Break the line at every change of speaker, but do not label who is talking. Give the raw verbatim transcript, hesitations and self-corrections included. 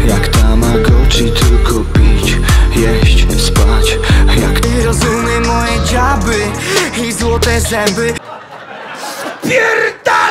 jak Tamagotchi, tylko pić, jeść, spać. Jak ty rozumie moje dziaby i złote zęby. Pierda!